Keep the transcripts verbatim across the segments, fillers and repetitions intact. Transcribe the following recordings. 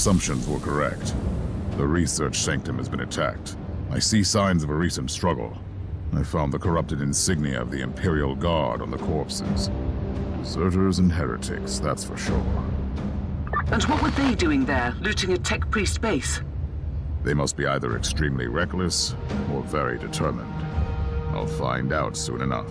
assumptions were correct. The research sanctum has been attacked. I see signs of a recent struggle. I found the corrupted insignia of the Imperial Guard on the corpses. Deserters and heretics, that's for sure. And what were they doing there, looting a tech priest base? They must be either extremely reckless or very determined. I'll find out soon enough.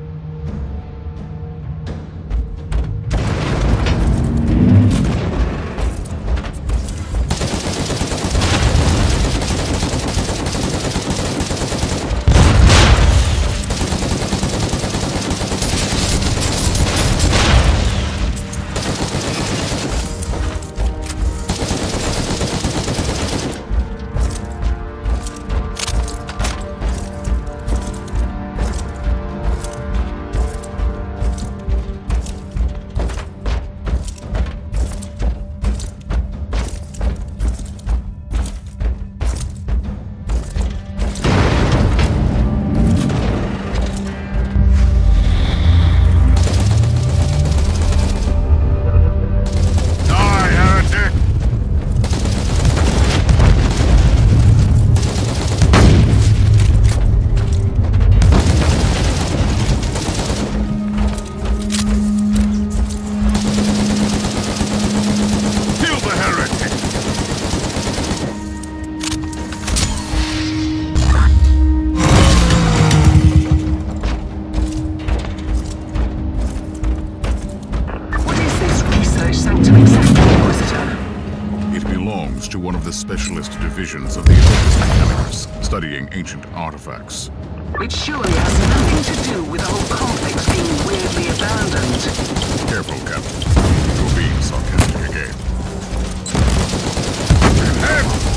Specialist divisions of the Opus Mechanicus, studying ancient artifacts. Which surely has nothing to do with the whole complex being weirdly abandoned. Careful, Captain. You're being sarcastic again. Head!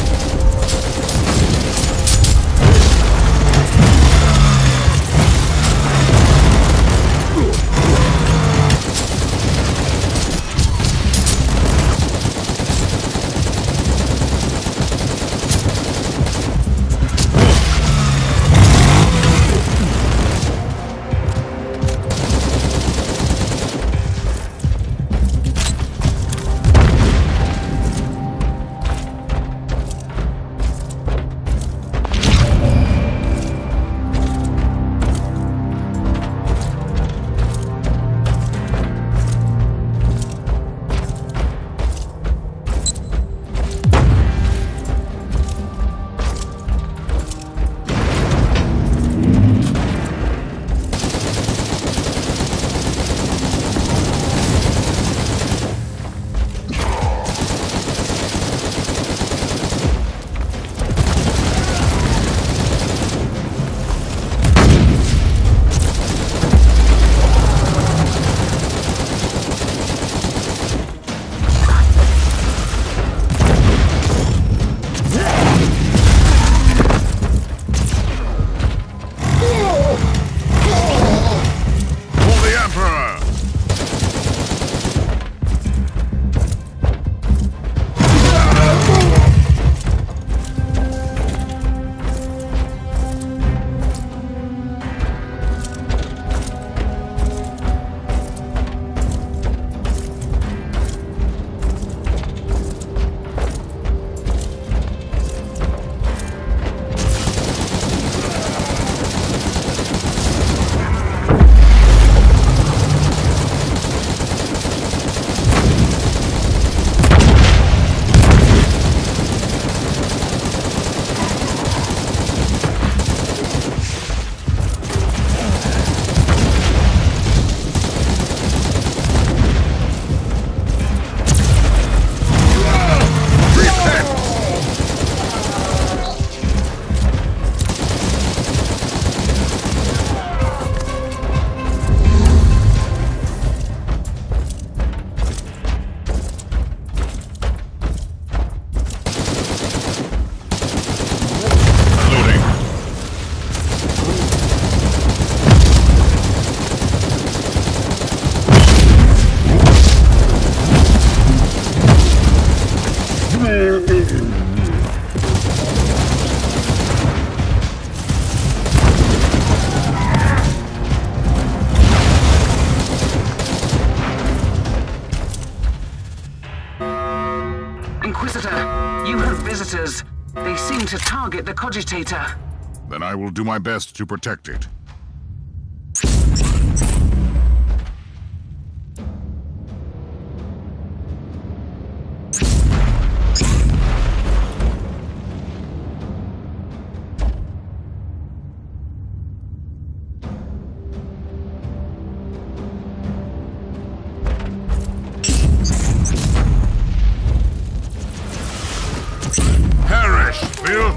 raiders. They seem to target the Cogitator. Then I will do my best to protect it. Perish, Bill!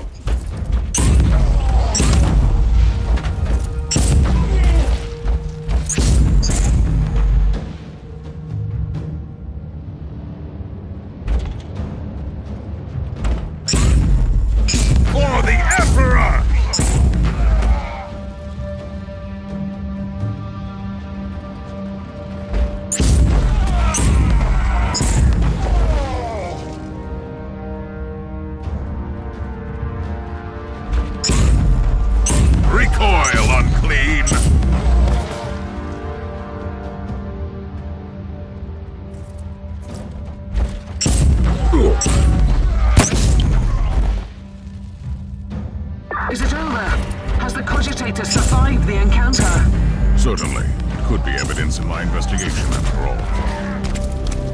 For the Emperor! Recoil, unclean! Is it over? Has the Cogitator survived the encounter? Certainly. It could be evidence in my investigation, after all.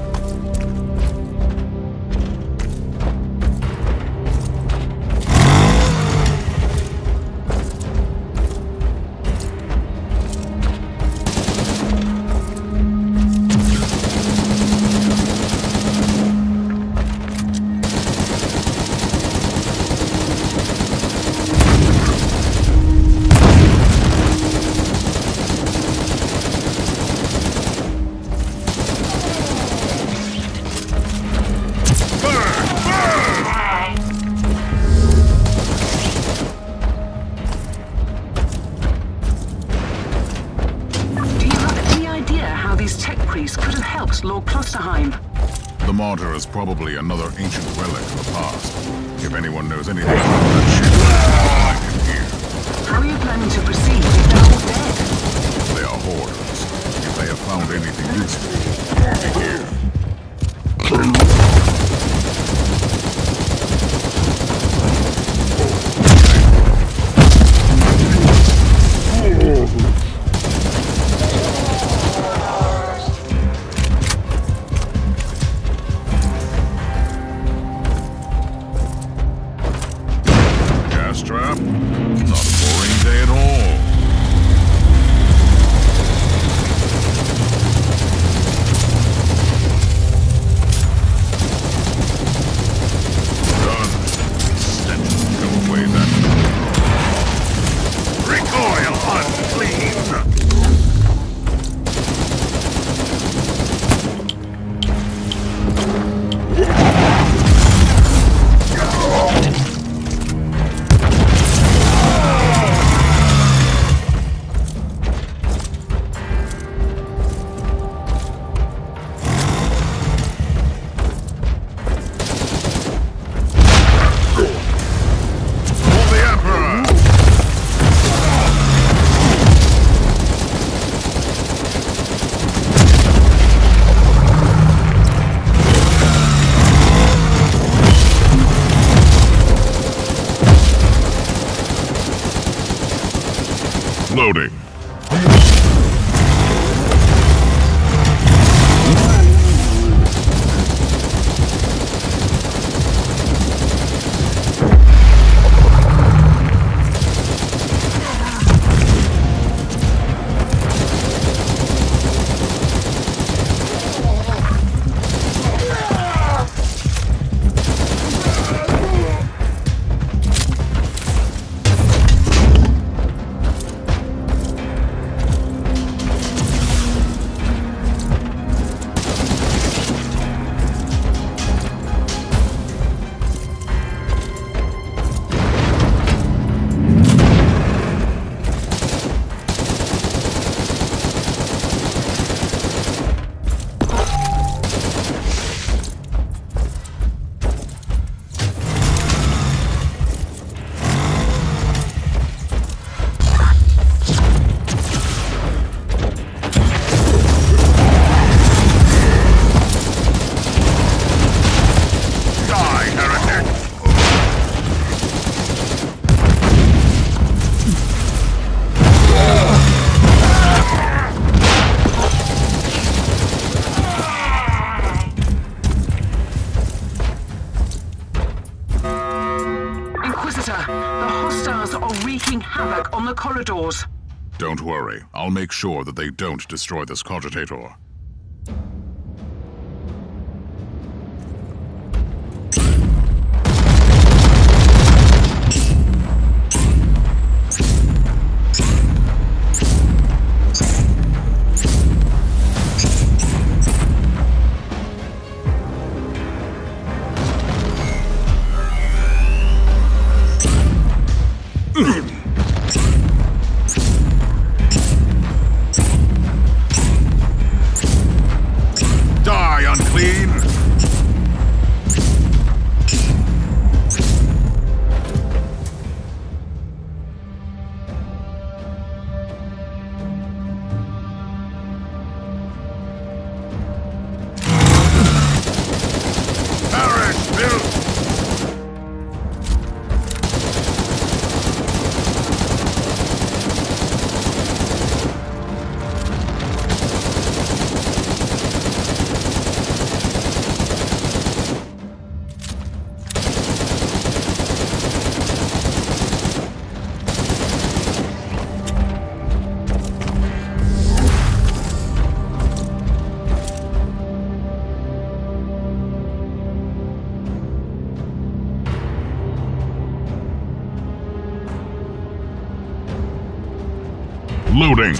Could have helped Lord Klosterheim. The Martyr is probably another ancient relic of the past. If anyone knows anything about that ship, I can hear. How are you planning to proceed if they're all dead? They are hoarders. If they have found anything useful, I'll be here. Trap? Not a boring day at all. doors. Don't worry. I'll make sure that they don't destroy this cogitator. Die, unclean! Perish, filth! Loading!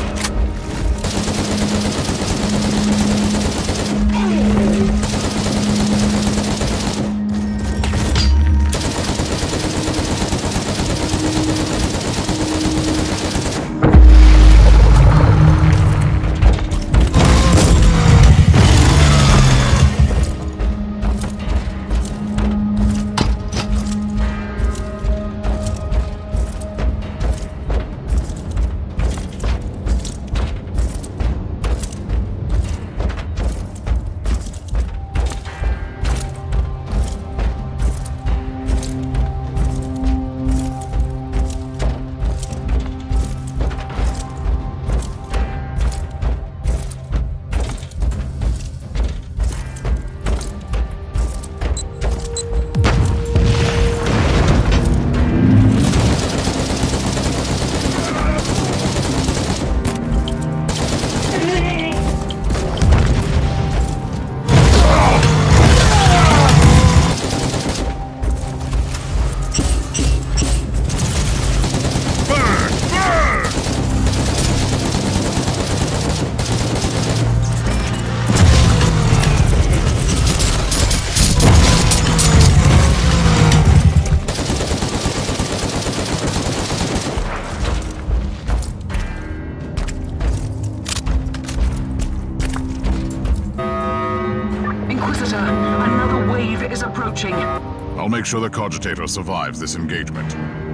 Another wave is approaching. I'll make sure the cogitator survives this engagement.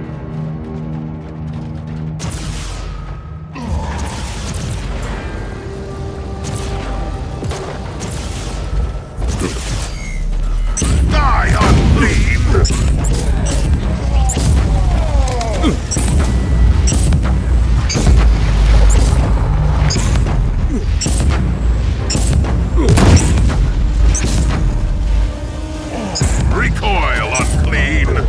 Die, unclean! Recoil, unclean!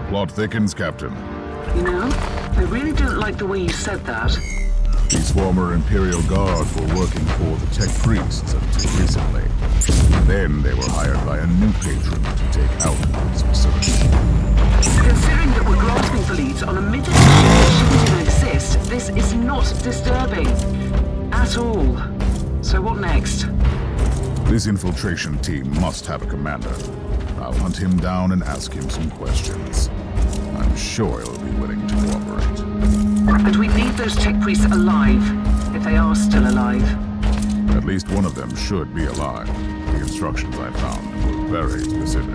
plot thickens, Captain. You know, I really don't like the way you said that. These former Imperial Guard were working for the Tech Priests until recently. Then they were hired by a new patron to take out this facility. Considering that we're grasping for leads on a mythical that shouldn't even exist, this is not disturbing. At all. So what next? This infiltration team must have a commander. I'll hunt him down and ask him some questions. I'm sure he'll be willing to cooperate. And we need those tech priests alive, if they are still alive. At least one of them should be alive. The instructions I found were very specific.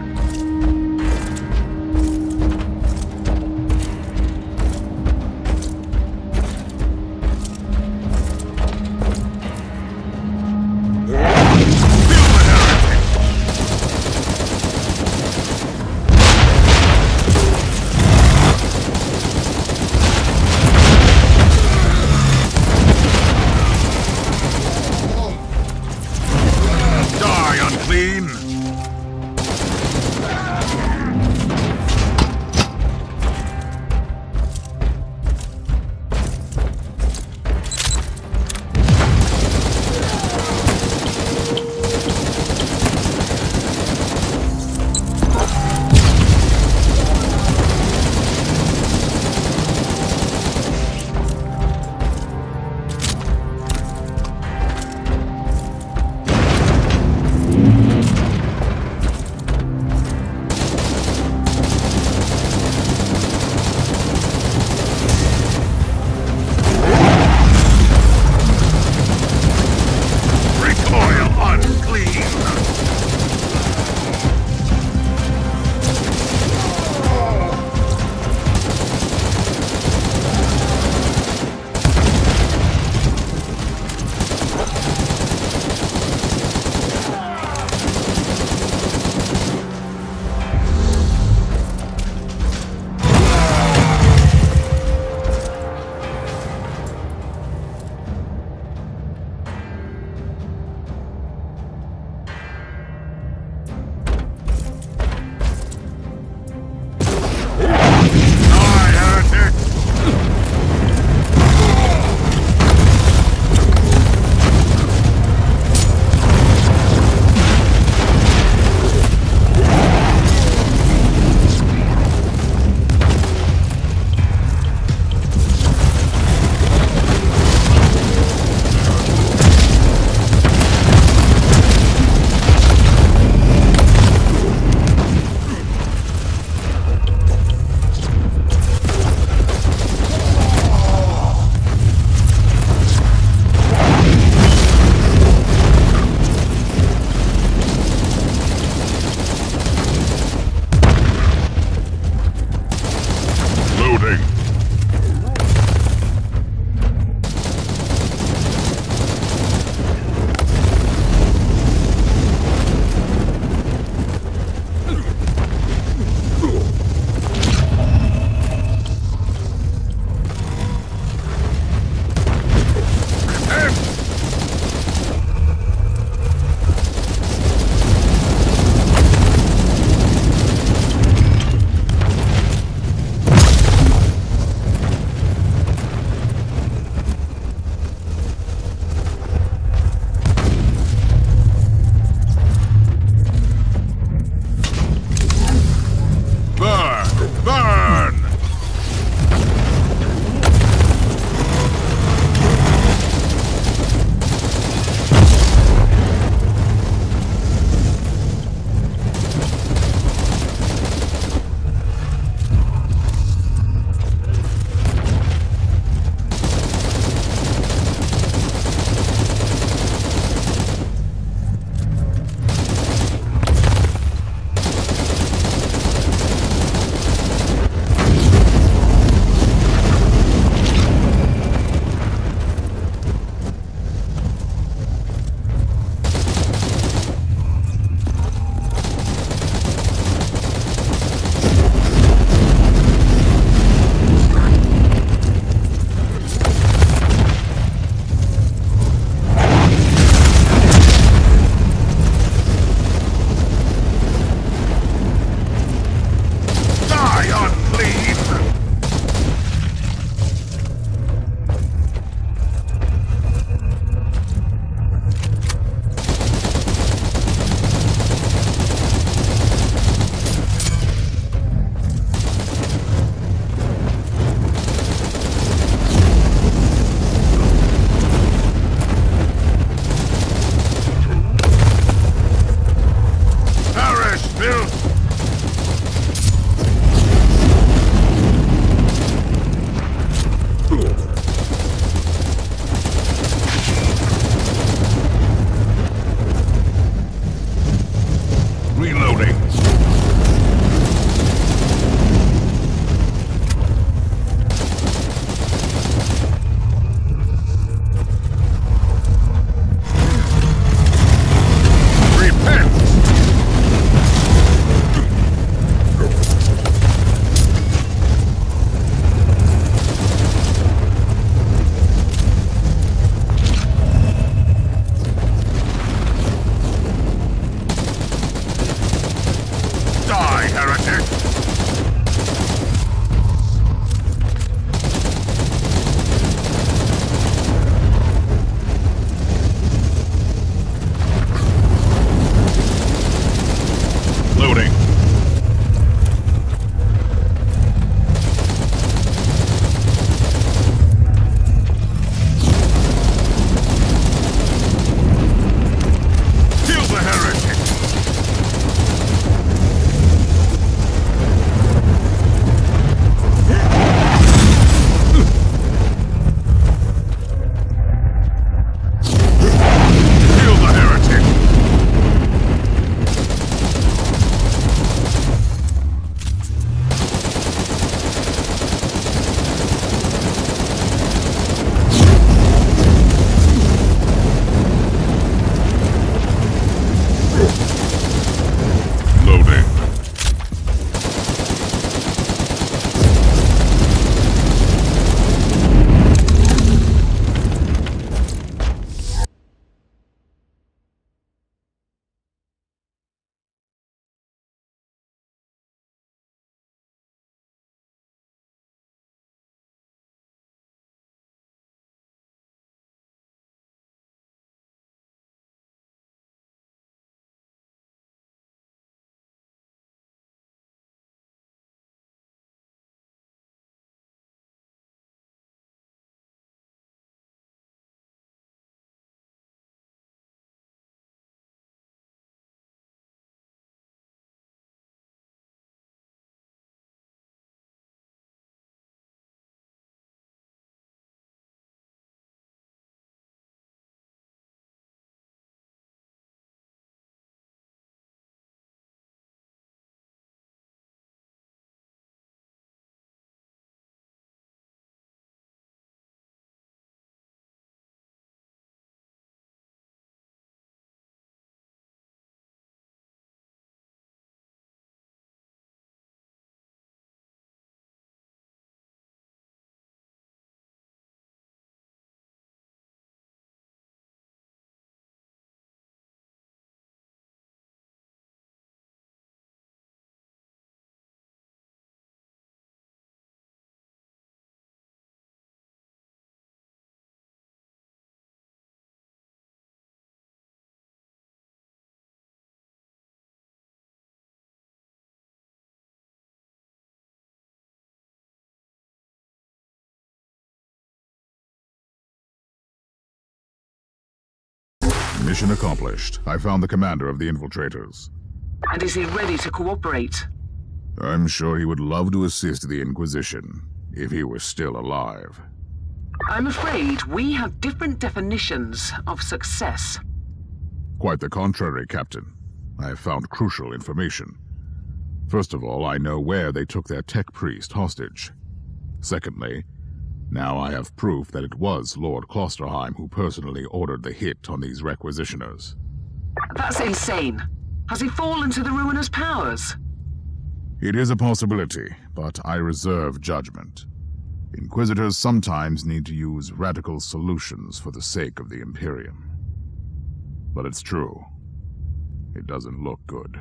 Mission accomplished. I found the commander of the infiltrators. And is he ready to cooperate? I'm sure he would love to assist the Inquisition, if he were still alive. I'm afraid we have different definitions of success. Quite the contrary, Captain. I have found crucial information. First of all, I know where they took their tech priest hostage. Secondly, now I have proof that it was Lord Klosterheim who personally ordered the hit on these requisitioners. That's insane. Has he fallen to the Ruiner's powers? It is a possibility, but I reserve judgment. Inquisitors sometimes need to use radical solutions for the sake of the Imperium. But it's true. It doesn't look good.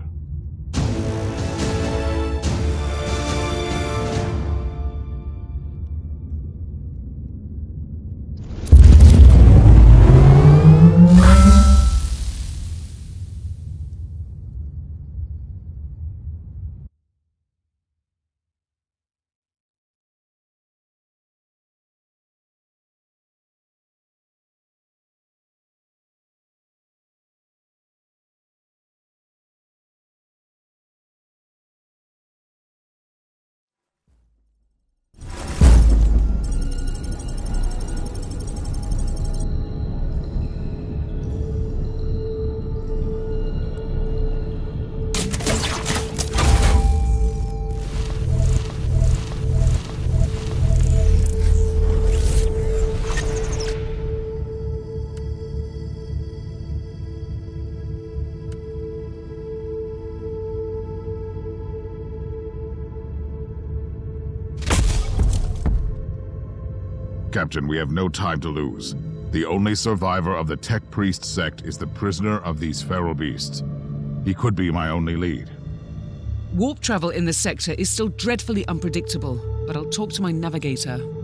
Captain, we have no time to lose. The only survivor of the Tech Priest sect is the prisoner of these feral beasts. He could be my only lead. Warp travel in the sector is still dreadfully unpredictable, but I'll talk to my navigator.